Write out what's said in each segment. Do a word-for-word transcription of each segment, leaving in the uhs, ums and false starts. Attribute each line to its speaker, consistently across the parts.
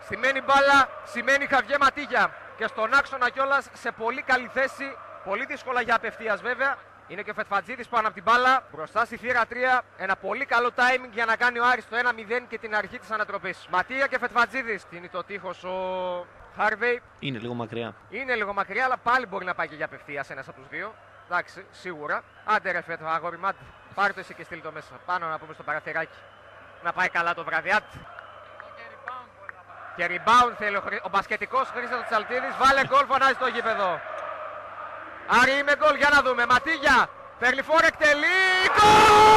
Speaker 1: Στημένη μπάλα, σημαίνει Χαβιέ Ματίγια. Και στον άξονα κιόλας σε πολύ καλή θέση. Πολύ δύσκολα για απευθείας βέβαια. Είναι και ο Φετφατζίδης πάνω από την μπάλα. Μπροστά στη θύρα τρία. Ένα πολύ καλό timing για να κάνει ο Άρης το ένα μηδέν και την αρχή της ανατροπής. Ματίγια και Φετφατζίδης. Τι είναι το τείχος ο Χάρβεϊ.
Speaker 2: Είναι λίγο μακριά.
Speaker 1: Είναι λίγο μακριά, αλλά πάλι μπορεί να πάει και για απευθείας ένας από τους δύο. Εντάξει, σίγουρα. Άντε ρε Φετ, αγόρι μάτι. Πάρε το εσύ και στείλ το μέσα. Πάνω να πούμε στο παραθυράκι. Να πάει καλά το βραδιάτι. Και rebound θέλει ο, Χρυ... ο μπασκετικός Χρήστος Τσαλτίδης. Βάλε γκολ, φωνάζει στο γήπεδο. Άρη είμαι γκολ, για να δούμε. Ματίγια, παίρνει φόρ, εκτελεί. Γκολ!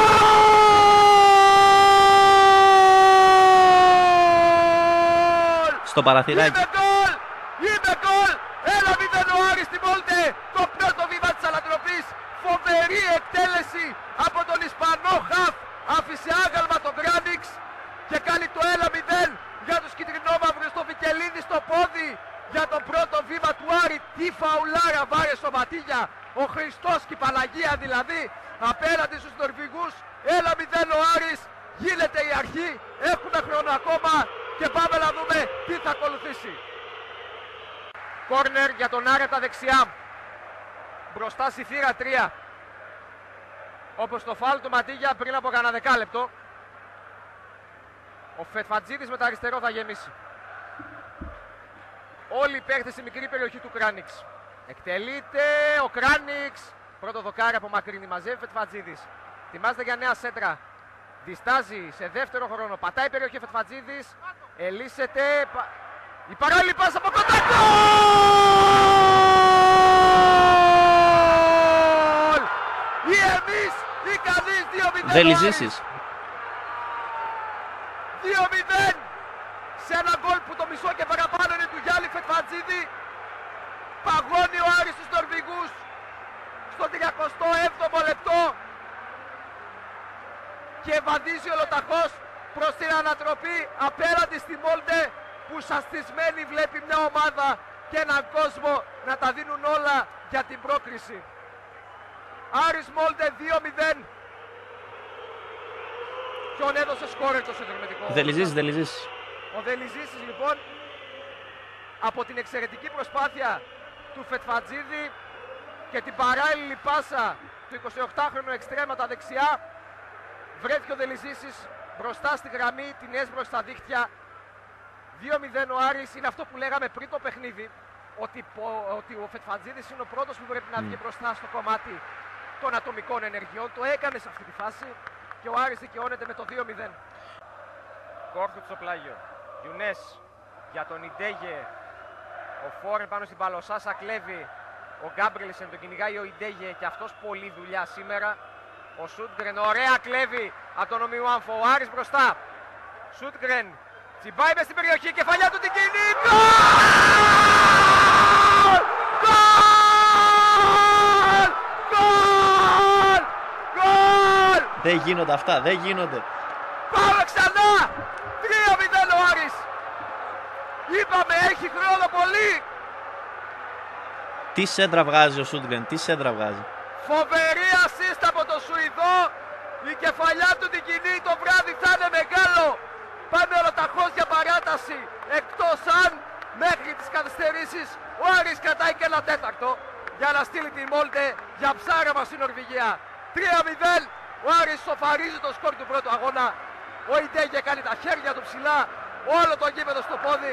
Speaker 2: Στο παραθυράκι.
Speaker 1: Είμαι γκολ! Είμαι γκολ! Ένα μηδέν ο Άρης στη Μόλτε. Το πρώτο βήμα της ανατροπής. Φοβερή εκτέλεση από τον Ισπανό χαφ. Άφησε άγαλμα τον Γκράνιξ και κάνει το ένα μηδέν για τους κυτρινόμαυρους. Το Βικελίδη στο πόδι για το πρώτο βήμα του Άρη. Τι φαουλάρα βάρε στο Ματίγια. Ο Χριστός και η Παναγία δηλαδή απέναντι στους Νορβηγούς. ένα μηδέν ο Άρης. Γίνεται η αρχή. Έχουμε χρόνο ακόμα και πάμε να δούμε τι θα ακολουθήσει. Κόρνερ για τον Άρη τα δεξιά. Μπροστά στη θύρα τρία. Όπως το φάουλ του Ματίγια πριν από κανένα δεκάλεπτο. Ο Φετφατζίδης με το αριστερό θα γεμίσει. Όλοι οι παίχτες στη μικρή περιοχή του Κράνιξ. Εκτελείται ο Κράνιξ. Πρώτο δοκάρι από μακρινή, μαζεύει Φετφατζίδης. Ετοιμάζεται για νέα σέντρα. Διστάζει σε δεύτερο χρόνο. Πατάει η περιοχή Φετφατζίδης. Ελύσσεται. Η παράλληλη πάσα από κοντά. Γκολ! Ή εμείς ή κανείς. Δύο μηδέν.
Speaker 2: Δεν λυζήσεις.
Speaker 1: δύο μηδέν σε ένα γκολ που το μισό και παραπάνω είναι του Γιάννη Φετφατζίδη. Παγώνει ο Άρης τους Νορβηγούς στο τριακοστό έβδομο λεπτό και βαδίζει ολοταχώς προς την ανατροπή απέναντι στη Μόλντε που σαστισμένη βλέπει μια ομάδα και έναν κόσμο να τα δίνουν όλα για την πρόκριση. Άρης Μόλντε δύο μηδέν. Ποιον έδωσε σκόρερ το συνδρομητικό.
Speaker 2: Δελιζήσεις, Δελιζήσεις.
Speaker 1: Ο Δελιζήσεις λοιπόν από την εξαιρετική προσπάθεια του Φετφατζίδη και την παράλληλη πάσα του εικοσιοκτάχρονου εξτρέμα τα δεξιά, βρέθηκε ο Δελιζήσεις μπροστά στη γραμμή, την έσπρωξε στα δίχτυα. δύο μηδέν ο Άρης. Είναι αυτό που λέγαμε πριν το παιχνίδι, ότι, ότι ο Φετφατζίδης είναι ο πρώτος που πρέπει να βγει mm. μπροστά στο κομμάτι των ατομικών ενεργειών. Το έκανε σε αυτή τη φάση και ο Άρης δικαιώνεται με το δύο μηδέν. Κόρθουτ στο πλάγιο. Γιουνές για τον Ιντέγε. Ο Φόρεν πάνω στην Παλωσάσα κλέβει. Ο Γκάμπριλσεν τον κυνηγάει ο Ιντέγε και αυτός πολλή δουλειά σήμερα. Ο Σούτγκρεν ωραία κλέβει από τον Ομιουάμφο. Ο Άρης μπροστά. Σούτγκρεν τσιμπάει μες στην περιοχή. Κεφαλιά του την κινεί. Γκολ! Γκολ! Γκολ! Γκολ!
Speaker 2: Δεν γίνονται αυτά, δεν γίνονται.
Speaker 1: Πάμε ξανά! τρία μηδέν ο Άρης. Είπαμε έχει χρόνο πολύ.
Speaker 2: Τι σέντρα βγάζει ο Σούντγκρεν, τι σέντρα βγάζει.
Speaker 1: Φοβερή ασίστα από τον Σουηδό. Η κεφαλιά του την κινεί, το βράδυ θα είναι μεγάλο. Πάμε ολοταχώς για παράταση. Εκτός αν μέχρι τις καθυστερήσεις ο Άρης κρατάει και ένα τέταρτο για να στείλει τη Μόλντε για ψάραμα στην Νορβηγία. τρία μηδέν. Ο Άρης σοφαρίζει το σκορ του πρώτου αγώνα. Ο Ιντέγε κάνει τα χέρια του ψηλά. Όλο το γήπεδο στο πόδι.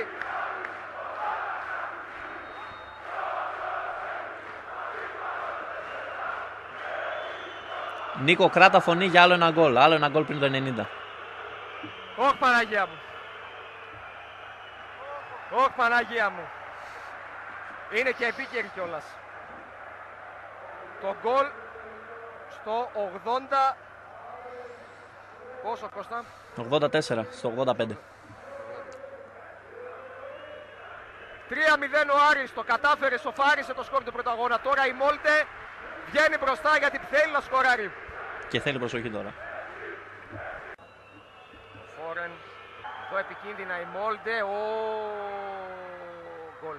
Speaker 2: Νίκο, κράτα φωνή για άλλο ένα γκολ. Άλλο ένα γκολ πριν το ενενήντα.
Speaker 1: Ωχ Παναγία μου. Ωχ Παναγία μου. Είναι και επίκαιρη κιόλας. Το γκολ στο ογδόντα. Πόσο Κώστα?
Speaker 2: ογδόντα τέσσερα στο ογδόντα πέντε.
Speaker 1: τρία μηδέν ο Άρης, το κατάφερε, σοφάρισε το σκορ του πρωταγώνα. Τώρα η Μόλντε βγαίνει μπροστά γιατί θέλει να σκοράρει.
Speaker 2: Και θέλει προσοχή τώρα.
Speaker 1: Φόρεν, εδώ επικίνδυνα η Μόλντε, ο γκολ.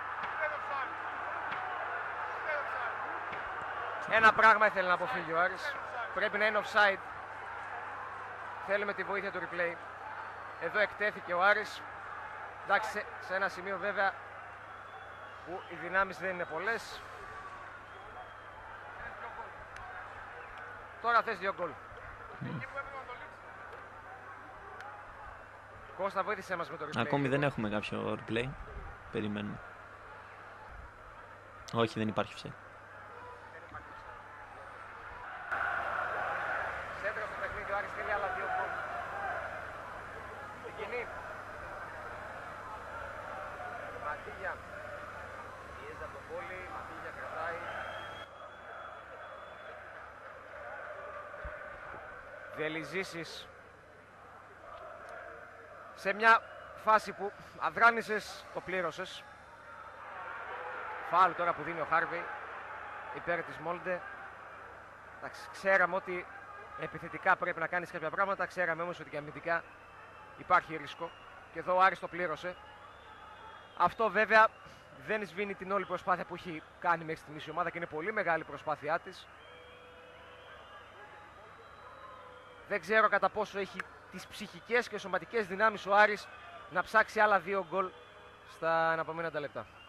Speaker 1: Ένα πράγμα ήθελε να αποφύγει ο Άρης. Πρέπει να είναι offside. Θέλουμε τη βοήθεια του replay. Εδώ εκτέθηκε ο Άρης. Εντάξει, σε, σε ένα σημείο βέβαια που οι δυνάμεις δεν είναι πολλές. Τώρα θες δύο γκολ. Mm. Κώστα, βοήθησέ μας με το replay.
Speaker 2: Ακόμη δεν έχουμε κάποιο replay. Περιμένουμε. Όχι, δεν υπάρχει offside.
Speaker 1: Σέντρα στο παιχνίδι, ο Άρης θέλει άλλα δύο γκολ. Την κοινή. Ματίγια. Πιέζει από τον πόλη, Ματίγια κρατάει. Διελυζήσεις. Σε μια φάση που αδράνησες, το πλήρωσες. Φάουλ τώρα που δίνει ο Χάρβεϊ υπέρ της Μόλντε. Εντάξει, ξέραμε ότι επιθετικά πρέπει να κάνεις κάποια πράγματα, ξέραμε όμως ότι και αμυντικά υπάρχει ρίσκο. Και εδώ ο Άρης το πλήρωσε. Αυτό βέβαια δεν σβήνει την όλη προσπάθεια που έχει κάνει μέχρι στιγμής η ομάδα και είναι πολύ μεγάλη προσπάθειά της. Δεν ξέρω κατά πόσο έχει τις ψυχικές και σωματικές δυνάμεις ο Άρης να ψάξει άλλα δύο γκολ στα αναπομείναντα λεπτά.